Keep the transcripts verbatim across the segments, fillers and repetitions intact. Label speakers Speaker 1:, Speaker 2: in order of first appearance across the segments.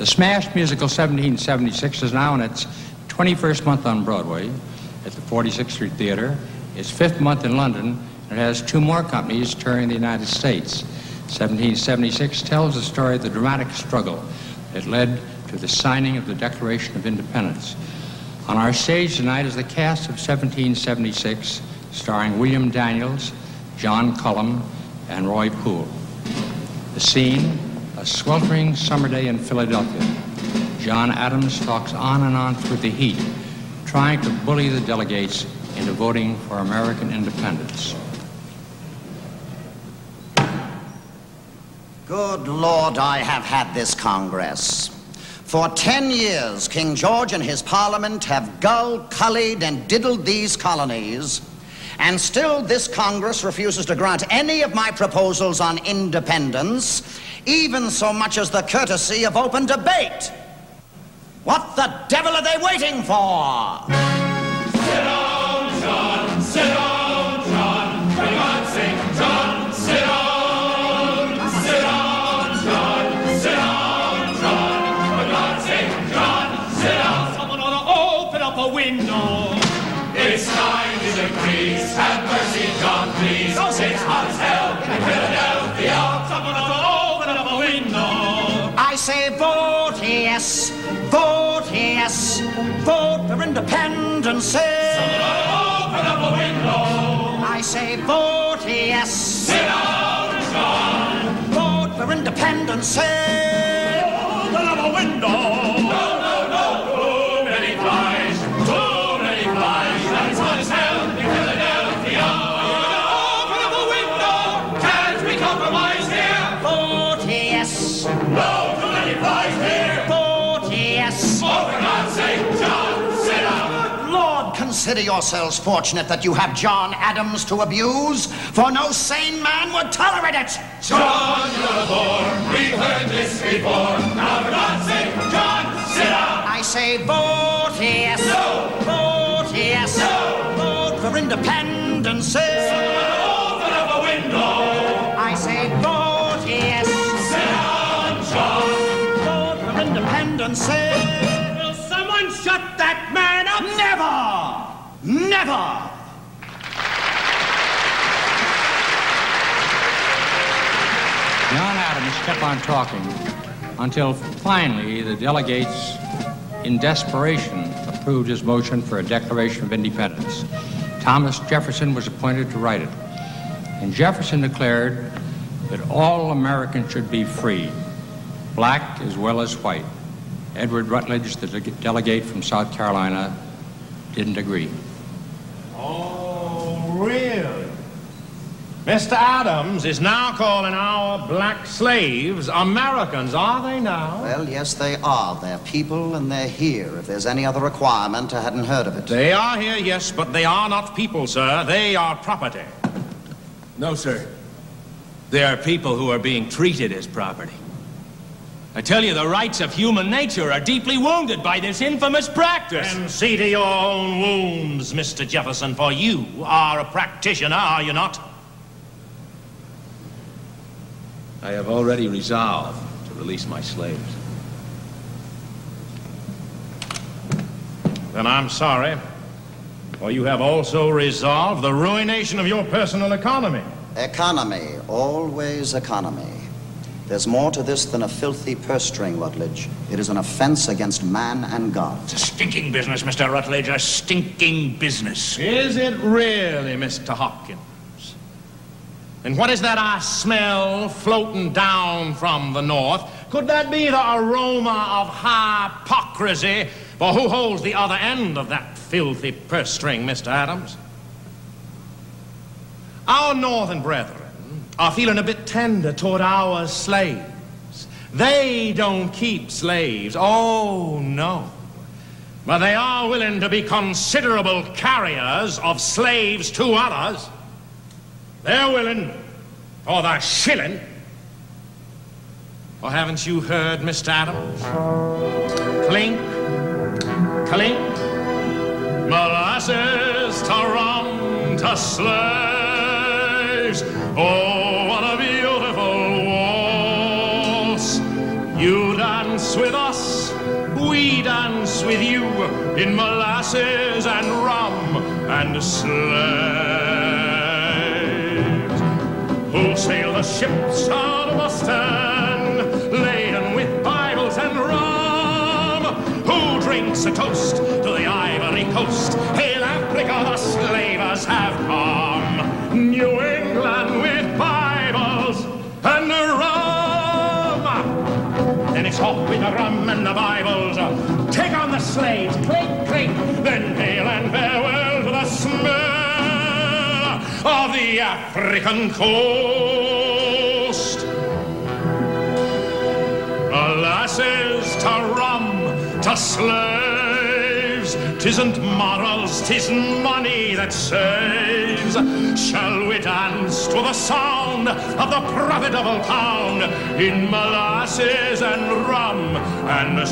Speaker 1: The smash musical seventeen seventy-six is now in its twenty-first month on Broadway at the forty-sixth Street Theater, its fifth month in London, and it has two more companies touring the United States. seventeen seventy-six tells the story of the dramatic struggle that led to the signing of the Declaration of Independence. On our stage tonight is the cast of seventeen seventy-six, starring William Daniels, John Cullum, and Roy Poole. The scene, a sweltering summer day in Philadelphia. John Adams talks on and on through the heat, trying to bully the delegates into voting for American independence.
Speaker 2: Good Lord, I have had this Congress. For ten years, King George and his Parliament have gulled, cullied, and diddled these colonies, and still this Congress refuses to grant any of my proposals on independence, even so much as the courtesy of open debate. What the devil are they waiting for?
Speaker 3: Sit down, John, sit down, John, for God's sake, John, sit down, sit down, John, sit down, John, for God's sake, John, sit down. Someone ought to open up a window. It's ninety degrees, have mercy, John, please. It's hot as hell in Philadelphia. Someone ought to open up a window.
Speaker 2: I say vote yes, vote yes, vote for independence.
Speaker 3: Someone ought to open up a window.
Speaker 2: I say vote yes.
Speaker 3: Sit down, John.
Speaker 2: Vote for independence.
Speaker 3: Open up a window. No, no, no. Too many flies. Too many flies. That's hot as hell in Philadelphia. Open up a window. Can't we compromise here?
Speaker 2: Vote yes.
Speaker 3: No, too many flies here.
Speaker 2: Vote yes.
Speaker 3: Oh, for God's sake, John, sit down.
Speaker 2: Good Lord, consider yourselves fortunate that you have John Adams to abuse, for no sane man would tolerate it.
Speaker 3: John, you're a bore. We've heard this before. Now, for God's sake, John, sit down.
Speaker 2: I say vote yes.
Speaker 3: No.
Speaker 2: Vote yes.
Speaker 3: No.
Speaker 2: Vote for independence.
Speaker 3: Someone open up a window.
Speaker 2: I say vote yes.
Speaker 3: Sit down, John.
Speaker 2: Vote for independence.
Speaker 3: Will someone shut that man up?
Speaker 2: Never! Never!
Speaker 1: John Adams kept on talking until finally the delegates, in desperation, approved his motion for a Declaration of Independence. Thomas Jefferson was appointed to write it. And Jefferson declared that all Americans should be free, black as well as white. Edward Rutledge, the de- delegate from South Carolina, didn't agree.
Speaker 4: Oh, really? Mister Adams is now calling our black slaves Americans, are they now?
Speaker 2: Well, yes, they are. They're people and they're here. If there's any other requirement, I hadn't heard of it.
Speaker 4: They are here, yes, but they are not people, sir. They are property.
Speaker 5: No, sir. They are people who are being treated as property. I tell you, the rights of human nature are deeply wounded by this infamous practice.
Speaker 4: And see to your own wounds, Mister Jefferson, for you are a practitioner, are you not?
Speaker 5: I have already resolved to release my slaves.
Speaker 4: Then I'm sorry, for you have also resolved the ruination of your personal economy.
Speaker 2: Economy, always economy. There's more to this than a filthy purse string, Rutledge. It is an offense against man and God.
Speaker 4: It's a stinking business, Mister Rutledge, a stinking business. Is it really, Mister Hopkins? And what is that I smell floating down from the north? Could that be the aroma of hypocrisy? For who holds the other end of that filthy purse string, Mister Adams? Our northern brethren are feeling a bit tender toward our slaves. They don't keep slaves, oh no. But they are willing to be considerable carriers of slaves to others. They're willing for the shilling. Or haven't you heard, Mister Adams? Clink, clink, molasses to rum to slaves. Oh, what a beautiful waltz. You dance with us, we dance with you in molasses and rum and slaves. Who sail the ships out of Boston, laden with Bibles and rum? Who drinks a toast to the Ivory Coast? Hail Africa, the slavers have come. New England with Bibles and rum. Then it's off with the rum and the Bibles. Take on the slaves, clink, clink. Then hail and farewell to the smell of the African coast. Molasses to rum to slaves. 'Tisn't morals, 'tis money that saves. Shall we dance to the sound of the profitable pound in molasses and rum and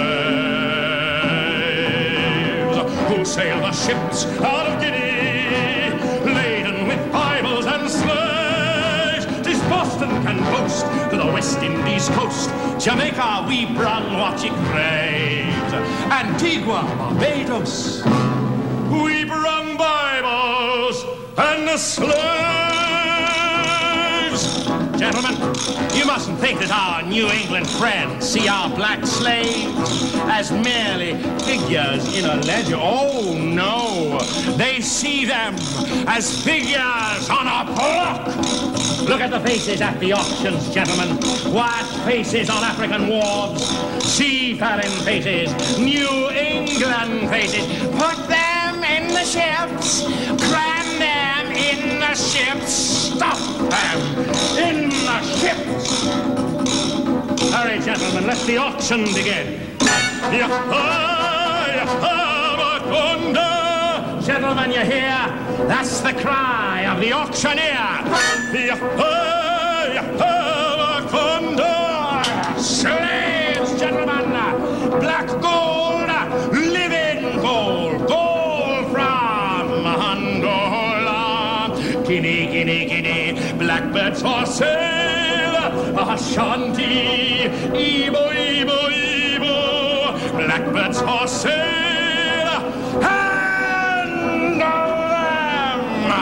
Speaker 4: slaves? Who sail the ships out of Guinea, laden with Bibles and slaves? 'Tis Boston can boast to the West Indies coast. Jamaica, we brung what ye craves. Antigua, Barbados, we brung Bibles and the slaves. Gentlemen, you mustn't think that our New England friends see our black slaves as merely figures in a ledger. Oh, no. They see them as figures on a block. Look at the faces at the auctions, gentlemen. White faces on African wharves. Seafaring faces. New England faces. Put them in the ships. Cram them in the ships. Stop them in the ships. Hurry, gentlemen, let the auction begin. Gentlemen, you hear? That's the cry of the auctioneer. Slaves, gentlemen, black gold, living gold, gold from Angola. Guinea, Guinea, Guinea, blackbirds for sale, Ashanti, Igbo, Igbo, Igbo, blackbirds for sale, handle them,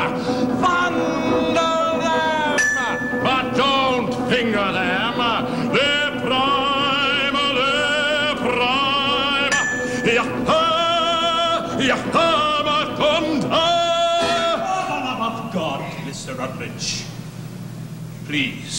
Speaker 4: fondle them, but don't finger them. They're prime, they're prime. Yaha, yaha, makonda.
Speaker 5: For the love of God, Mister Rutledge, please.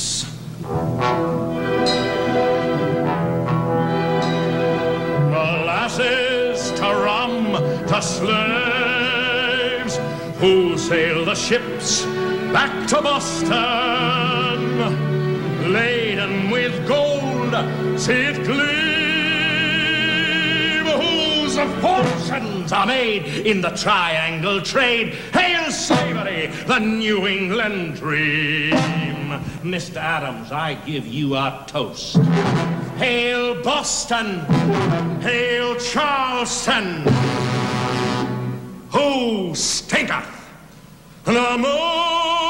Speaker 4: Molasses to rum to slaves. Who sail the ships back to Boston, laden with gold, see it gleam. Whose fortunes are made in the triangle trade. Hail slavery, the New England dream. Mister Adams, I give you a toast. Hail Boston, hail Charleston. Who stinketh the most?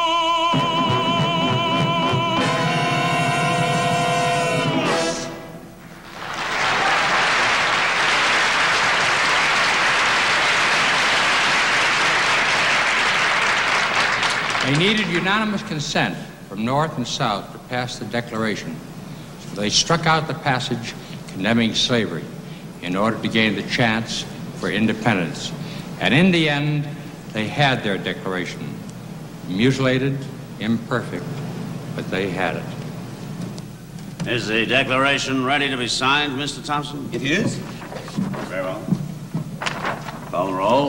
Speaker 1: They needed unanimous consent from North and South to pass the Declaration. So they struck out the passage condemning slavery in order to gain the chance for independence. And in the end, they had their Declaration. Mutilated, imperfect, but they had it.
Speaker 6: Is the Declaration ready to be signed, Mister Thompson?
Speaker 7: It is.
Speaker 6: Very well. Call the roll.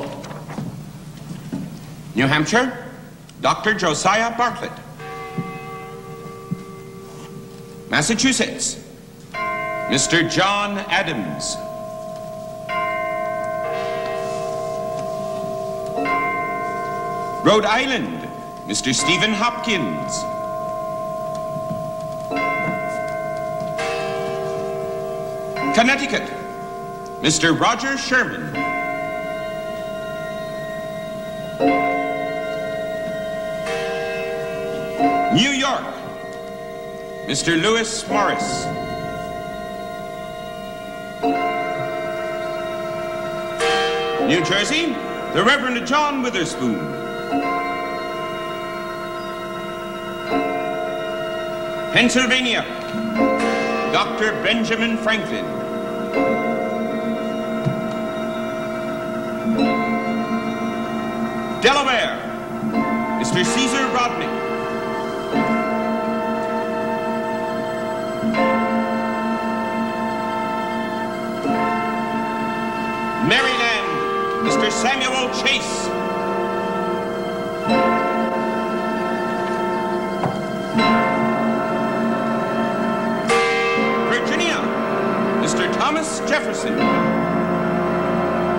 Speaker 7: New Hampshire, Doctor Josiah Bartlett. Massachusetts, Mister John Adams. Rhode Island, Mister Stephen Hopkins. Connecticut, Mister Roger Sherman. New York, Mister Lewis Morris. New Jersey, the Reverend John Witherspoon. Pennsylvania, Doctor Benjamin Franklin. Delaware, Mister Caesar Rodney. Maryland, Mister Samuel Chase. Virginia, Mister Thomas Jefferson.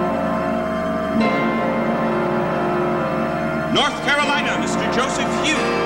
Speaker 7: North Carolina, Mister Joseph Hughes.